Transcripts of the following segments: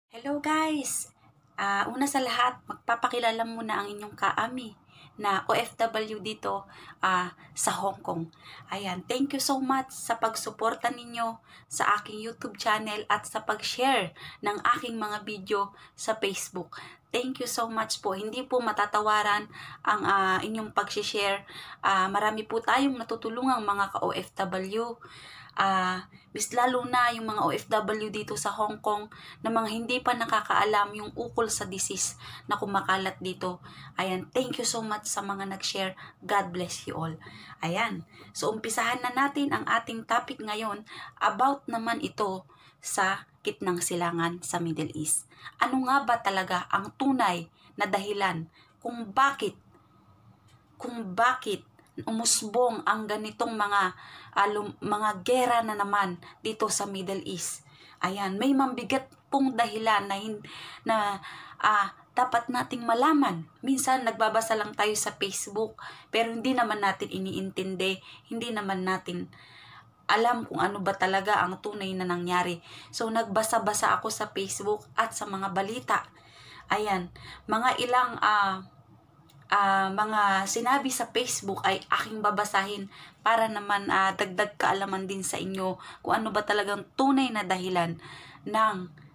Hello guys! Una sa lahat, magpapakilala muna ang inyong kaami na OFW dito sa Hong Kong. Ayan, thank you so much sa pagsuporta ninyo sa aking YouTube channel at sa pag-share ng aking mga video sa Facebook. Thank you so much po. Hindi po matatawaran ang inyong pag-share. Marami po tayong natutulungang mga ka-OFW. Mas lalo na yung mga OFW dito sa Hong Kong na mga hindi pa nakakaalam yung ukol sa disease na kumakalat dito. Ayan, thank you so much sa mga nag-share. God bless you all. Ayan, so umpisahan na natin ang ating topic ngayon about naman ito sa gitnang silangan sa Middle East. Ano nga ba talaga ang tunay na dahilan kung bakit umusbong ang ganitong mga gera na naman dito sa Middle East. Ayan, may mabigat pong dahilan na dapat nating malaman. Minsan nagbabasa lang tayo sa Facebook pero hindi naman natin iniintindi, hindi naman natin alam kung ano ba talaga ang tunay na nangyari. So nagbasa-basa ako sa Facebook at sa mga balita. Ayan, mga ilang mga sinabi sa Facebook ay aking babasahin para naman dagdag kaalaman din sa inyo kung ano ba talagang tunay na dahilan ng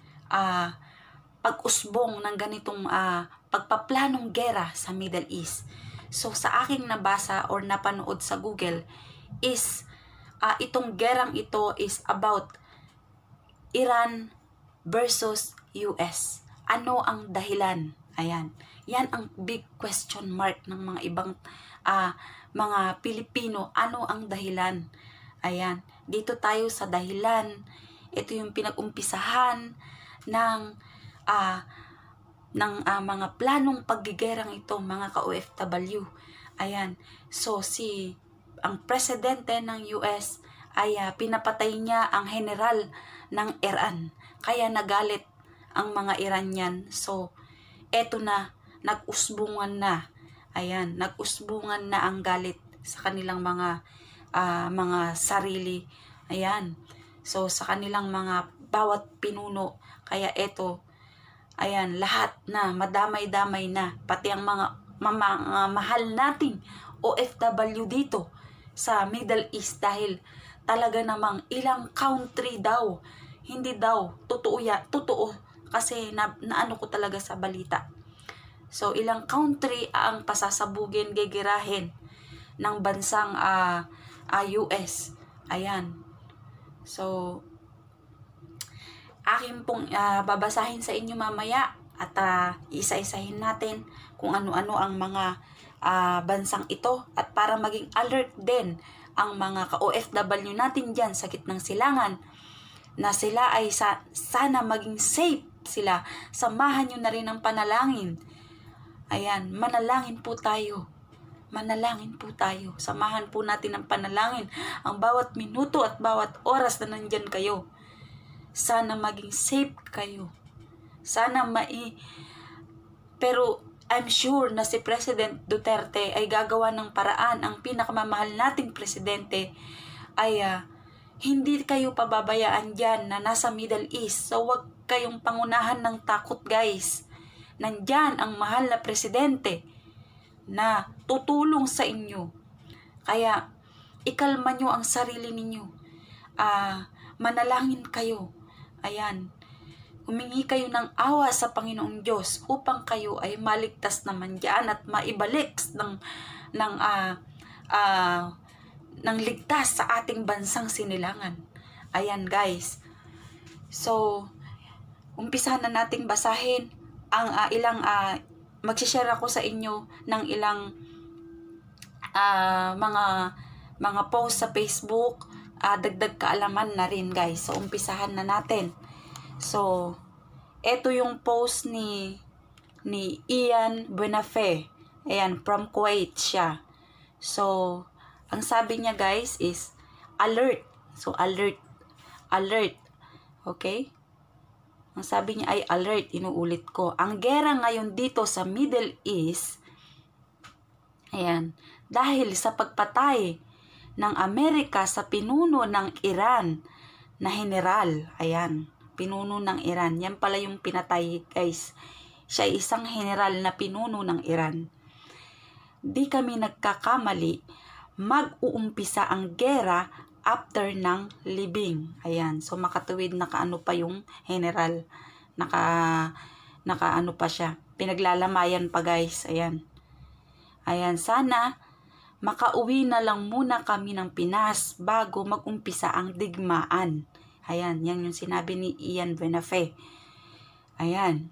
pag-usbong ng ganitong pagpaplanong gera sa Middle East. So sa aking nabasa or napanood sa Google is itong gerang ito is about Iran versus US. Ano ang dahilan? Ayan. Yan ang big question mark ng mga ibang mga Pilipino. Ano ang dahilan? Ayan. Dito tayo sa dahilan. Ito yung pinag-umpisahan ng mga planong paggigerang ito, mga ka-OFW. Ayan. So, ang presidente ng US ay pinapatay niya ang general ng Iran. Kaya nagalit ang mga Iranian. So, eto na, nag-usbungan na. Ayan, nag-usbungan na ang galit sa kanilang mga sarili. Ayan. So, sa kanilang mga bawat pinuno. Kaya eto, ayan, lahat na, madamay-damay na. Pati ang mga mahal nating OFW dito sa Middle East dahil talaga namang ilang country daw. Hindi daw, totoo. Kasi naano ko talaga sa balita. So, ilang country ang pasasabugin, gigirahin ng bansang US. Ayan. So, akin pong babasahin sa inyo mamaya at isa-isahin natin kung ano-ano ang mga bansang ito at para maging alert din ang mga ka-OFW natin dyan sa gitnang silangan na sila ay sana maging safe sila. Samahan nyo na rin ang panalangin. Ayan, manalangin po tayo. Manalangin po tayo. Samahan po natin ang panalangin. Ang bawat minuto at bawat oras na nandyan kayo. Sana maging safe kayo. Pero I'm sure na si President Duterte ay gagawa ng paraan. Ang pinakamamahal nating presidente ay hindi kayo pababayaan dyan na nasa Middle East. So, wag kayong pangunahan ng takot, guys. Nandyan ang mahal na presidente na tutulong sa inyo. Kaya, ikalma nyo ang sarili ninyo. Manalangin kayo. Ayan. Humingi kayo ng awa sa Panginoong Diyos upang kayo ay maligtas naman dyan at maibalik ng ligtas sa ating bansang sinilangan. Ayan, guys. So, umpisahan na nating basahin ang magsishare ako sa inyo ng ilang mga post sa Facebook, dagdag kaalaman na rin, guys. So, umpisahan na natin. So, eto yung post ni Ian Buenafe. Ayan, from Kuwait siya. So, ang sabi niya, guys, is alert. So, alert. Okay? Ang sabi niya ay alert. Inuulit ko. Ang gera ngayon dito sa Middle East, ayan, dahil sa pagpatay ng Amerika sa pinuno ng Iran na general. Ayan. pinuno ng Iran. Yan pala yung pinatay, guys. Siya ay isang general na pinuno ng Iran. Di kami nagkakamali, mag-uumpisa ang gera after ng libing. Ayan, so makatuwid nakaano pa yung general. Nakaano pa siya. Pinaglalamayan pa, guys. Ayan. Ayan, sana makauwi na lang muna kami ng Pinas bago mag-umpisa ang digmaan. Ayan, yan yung sinabi ni Ian Benafe. Ayan.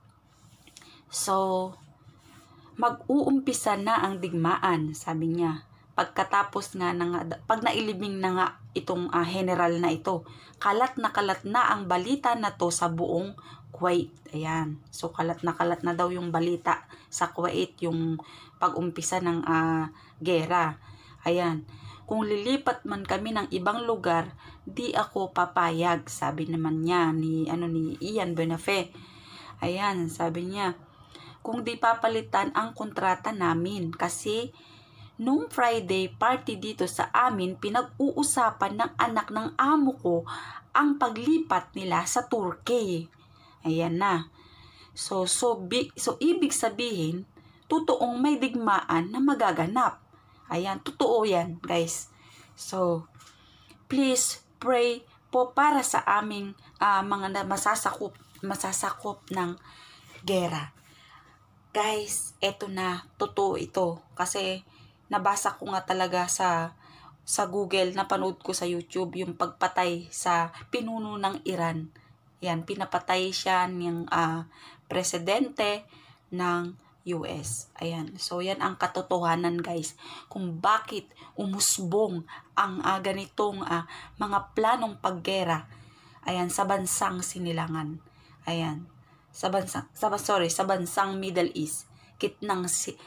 So, mag-uumpisa na ang digmaan, sabi niya. Pagkatapos nga, pag nailibing na nga itong general na ito, kalat na ang balita na to sa buong Kuwait. Ayan. So, kalat na daw yung balita sa Kuwait, yung pag-umpisa ng gera. Ayan. Kung lilipat man kami ng ibang lugar, di ako papayag, sabi naman niya ni Ian Benafe. Ayan, sabi niya, kung di papalitan ang kontrata namin kasi nung Friday party dito sa amin, pinag-uusapan ng anak ng amo ko ang paglipat nila sa Turkey. Ayan na. So ibig sabihin, totoong may digmaan na magaganap. Ayan, totoo yan, guys. So, please pray po para sa aming mga masasakop ng gera. Guys, eto na, totoo ito. Kasi nabasa ko nga talaga sa Google, napanood ko sa YouTube yung pagpatay sa pinuno ng Iran. Yan, pinapatay siya ng presidente ng US. Ayan. So, yan ang katotohanan, guys. Kung bakit umusbong ang ganitong mga planong paggera. Ayan, sa bansang Sinilangan. Ayan. Sa bansang Middle East. Gitnang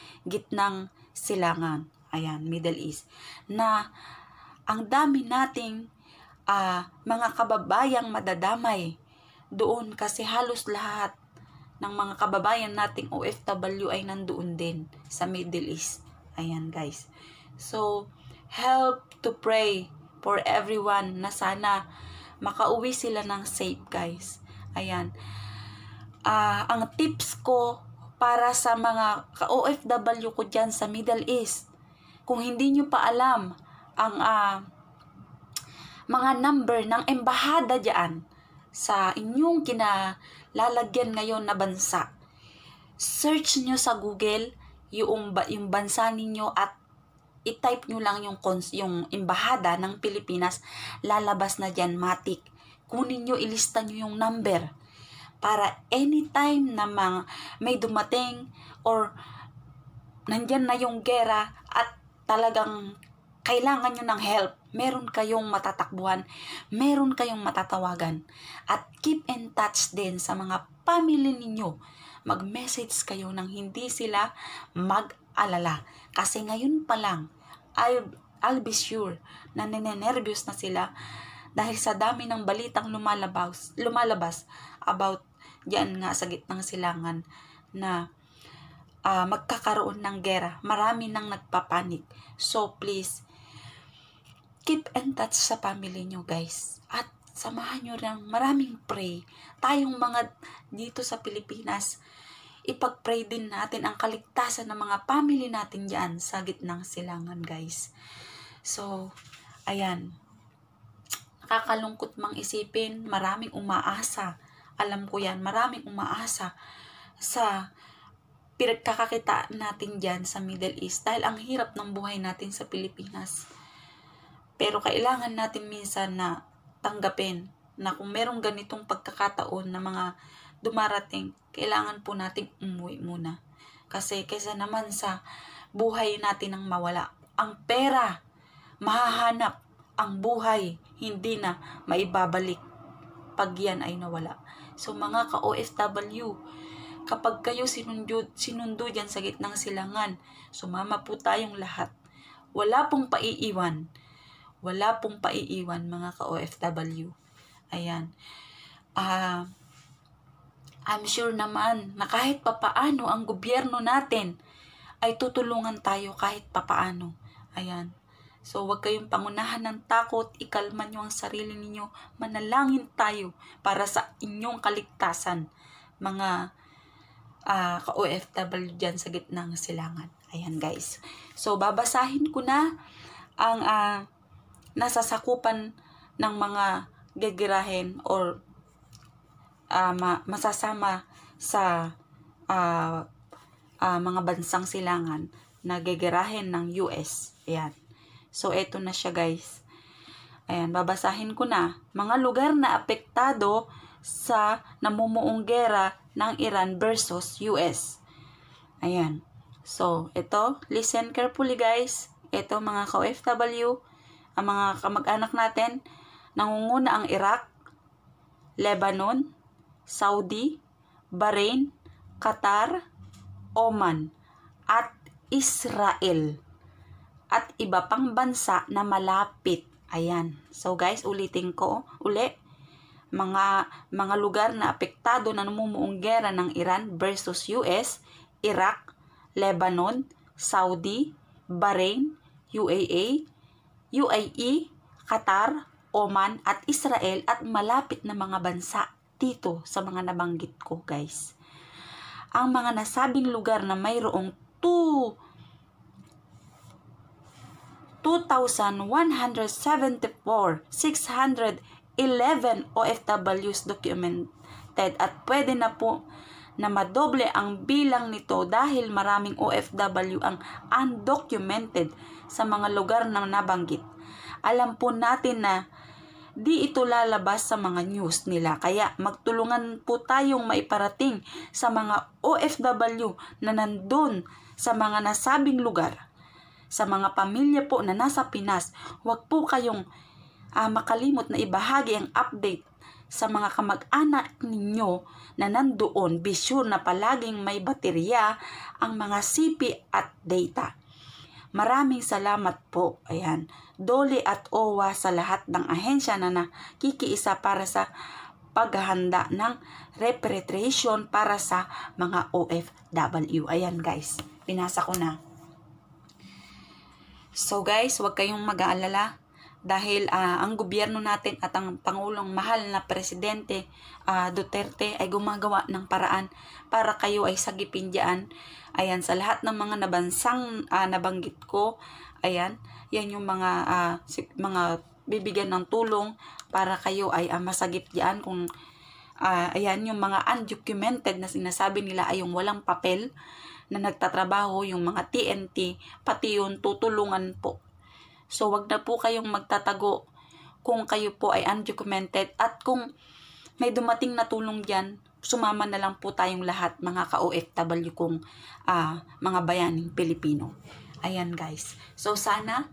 silangan. Ayan, Middle East. Na ang dami nating mga kababayang madadamay doon kasi halos lahat ng mga kababayan nating OFW ay nandoon din sa Middle East. Ayan, guys. So, help to pray for everyone na sana makauwi sila ng safe, guys. Ayan. Ang tips ko para sa mga ka-OFW ko dyan sa Middle East, kung hindi nyo pa alam ang mga number ng embahada dyan sa inyong kinalalagyan ngayon na bansa, search nyo sa Google yung bansa ninyo at i-type nyo lang yung embahada ng Pilipinas, lalabas na dyan, matik. Kunin nyo, ilista nyo yung number para anytime na may dumating or nandyan na yung gera at talagang kailangan nyo ng help, meron kayong matatakbuhan, meron kayong matatawagan. At keep in touch din sa mga family ninyo. Mag-message kayo nang hindi sila mag-alala. Kasi ngayon pa lang, I'll be sure na ninenervyos na sila dahil sa dami ng balitang lumalabas about diyan nga sa gitnang silangan na magkakaroon ng gera. Marami nang nagpapanik. So please, keep in touch sa family nyo, guys. At samahan nyo ng maraming pray. Tayong mga dito sa Pilipinas, ipag-pray din natin ang kaligtasan ng mga family natin dyan sa gitnang silangan, guys. So, ayan. Nakakalungkot mang isipin, maraming umaasa. Alam ko yan, maraming umaasa sa pinagkakakita natin dyan sa Middle East. Dahil ang hirap ng buhay natin sa Pilipinas. Pero kailangan natin minsan na tanggapin na kung merong ganitong pagkakataon na mga dumarating, kailangan po nating umuwi muna. Kasi kaysa naman sa buhay natin ang mawala. Ang pera, mahahanap. Ang buhay, hindi na maibabalik pag yan ay nawala. So mga ka-OFW, kapag kayo sinundo dyan sa gitnang silangan, sumama po tayong lahat. Wala pong paiiwan. Wala pong paiiwan, mga ka-OFW. Ayan. I'm sure naman na kahit papaano ang gobyerno natin ay tutulungan tayo kahit papaano. Ayan. So, huwag kayong pangunahan ng takot, ikalma nyo ang sarili ninyo, manalangin tayo para sa inyong kaligtasan, mga ka-OFW dyan sa gitnang silangan. Ayan guys. So, babasahin ko na ang nasasakupan ng mga gagirahin or masasama sa mga bansang silangan na gagirahin ng US. Ayan. So, eto na siya guys. Ayan, babasahin ko na. Mga lugar na apektado sa namumuong gera ng Iran versus US. Ayan. So, ito, listen carefully guys. Ito mga ka-OFW, ang mga kamag-anak natin, nangunguna ang Iraq, Lebanon, Saudi, Bahrain, Qatar, Oman, at Israel. At iba pang bansa na malapit. Ayan. So guys, ulitin ko uli. Mga lugar na apektado na namumuong gera ng Iran versus US, Iraq, Lebanon, Saudi, Bahrain, UAE, Qatar, Oman, at Israel, at malapit na mga bansa dito sa mga nabanggit ko guys. Ang mga nasabing lugar na mayroong 2,174,611 OFWs documented, at pwede na po na madoble ang bilang nito dahil maraming OFW ang undocumented sa mga lugar na nabanggit. Alam po natin na di ito lalabas sa mga news nila, kaya magtulungan po tayong maiparating sa mga OFW na nandun sa mga nasabing lugar. Sa mga pamilya po na nasa Pinas, huwag po kayong makalimot na ibahagi ang update sa mga kamag-anak ninyo na nandoon. Be sure na palaging may baterya ang mga CP at data. Maraming salamat po. Ayan. Dole at OWA sa lahat ng ahensya na nakikiisa para sa paghahanda ng repatriation para sa mga OFW. Ayan guys, pinasa ko na. So guys, huwag kayong mag-aalala dahil ang gobyerno natin at ang Pangulong mahal na Presidente Duterte ay gumagawa ng paraan para kayo ay sagipin dyan. Ayan, sa lahat ng mga nabansang nabanggit ko, ayan, yan yung mga bibigyan ng tulong para kayo ay masagip dyan. Kung ayan, yung mga undocumented na sinasabi nila ay yung walang papel na nagtatrabaho, yung mga TNT, pati yun tutulungan po. So, wag na po kayong magtatago kung kayo po ay undocumented, at kung may dumating na tulong dyan, sumama na lang po tayong lahat, mga ka-OFW kong mga bayaning Pilipino. Ayan guys. So, sana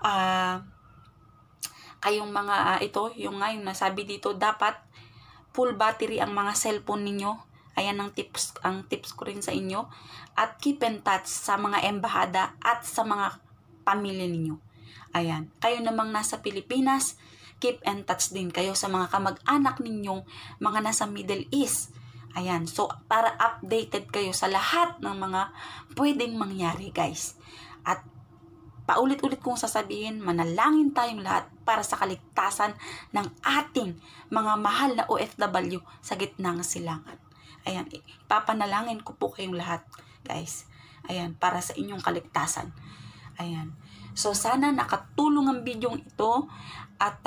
kayong mga ito, yung nasabi dito, dapat full battery ang mga cellphone ninyo. Ayan ang tips ko rin sa inyo. At keep in touch sa mga embahada at sa mga pamilya ninyo. Ayan. Kayo namang nasa Pilipinas, keep in touch din kayo sa mga kamag-anak ninyong mga nasa Middle East. Ayan. So, para updated kayo sa lahat ng mga pwedeng mangyari, guys. At paulit-ulit kong sasabihin, manalangin tayong lahat para sa kaligtasan ng ating mga mahal na OFW sa gitnang silangan. Ayan, papanalangin ko po kayong lahat, guys. Ayan, para sa inyong kaligtasan. Ayan. So, sana nakatulong ang video ito at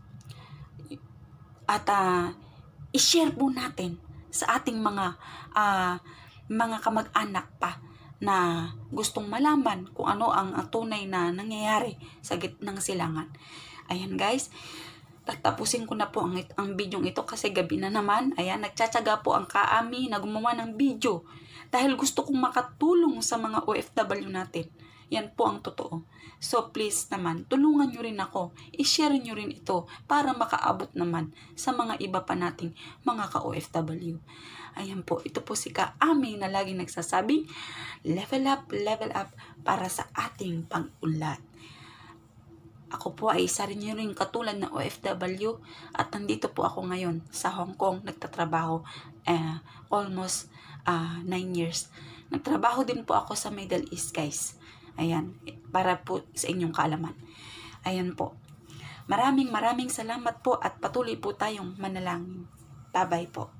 i-share po natin sa ating mga kamag-anak pa na gustong malaman kung ano ang tunay na nangyayari sa gitnang silangan. Ayan guys, tatapusin ko na po ang video ito kasi gabi na naman. Ayan, nagtsatsaga po ang kaami na gumawa ng video dahil gusto kong makatulong sa mga OFW natin. Yan po ang totoo. So please naman, tulungan nyo rin ako. I-share nyo rin ito para makaabot naman sa mga iba pa nating mga ka-OFW. Ayan po, ito po si Kaami na laging nagsasabing, level up para sa ating pag-unlad. Ako po ay isa rin rin katulad na OFW at nandito po ako ngayon sa Hong Kong, nagtatrabaho almost 9 years. Nagtrabaho din po ako sa Middle East, guys. Ayan, para po sa inyong kaalaman. Ayan po. Maraming salamat po at patuloy po tayong manalangin. Bye-bye po.